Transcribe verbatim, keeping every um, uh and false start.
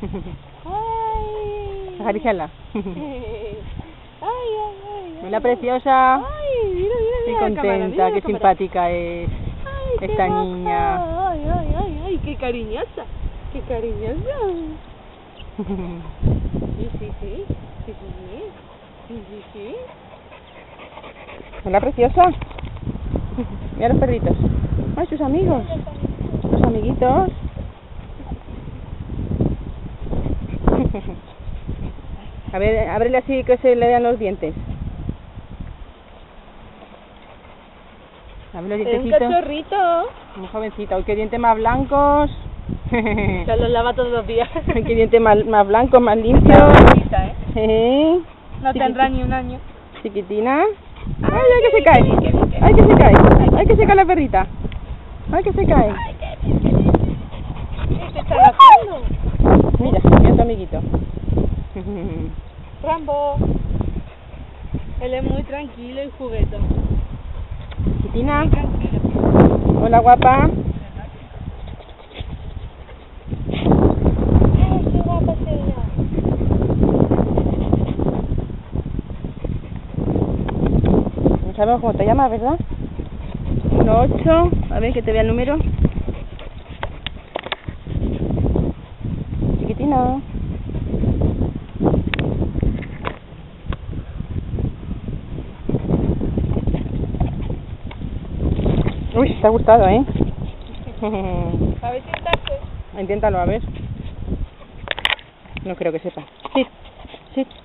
Ay. Acariciarla. Ay, ay, ay. Hola, preciosa. Ay, mira, mira, Qué mira la cámara, contenta, mira la qué cámara. simpática es Ay, qué esta maja. niña. Ay, ay, ay, ay, qué cariñosa. Qué cariñosa. Sí, sí, sí. Sí, sí, sí. Sí, sí, sí. Hola, preciosa. Mira los perritos. Ay, sus amigos. Sus amiguitos. A ver, ábrele así que se le vean los dientes. Abre los Es un dientecitos. cachorrito. Muy jovencita. Uy, qué dientes más blancos. Se los lava todos los días. Ay, qué dientes más, más blancos, más limpios. Chiquita, ¿eh? ¿Eh? No tendrá ni un año. Chiquitina. Ay, ay, que se cae. Ay, que se cae. Ay, que se cae la perrita. Ay, que se cae. ¿Qué te está haciendo? Mira, mira tu amiguito. Rambo. Él es muy tranquilo y juguetón. Chiquitina. Muy tranquilo. Hola, guapa. Ay, qué guapa se ve. No sabemos cómo te llamas, ¿verdad? uno ocho. A ver que te vea el número. Chiquitina. Uy, te ha gustado, ¿eh? A ver si estás. Inténtalo, a ver. No creo que sepa. Sí, sí.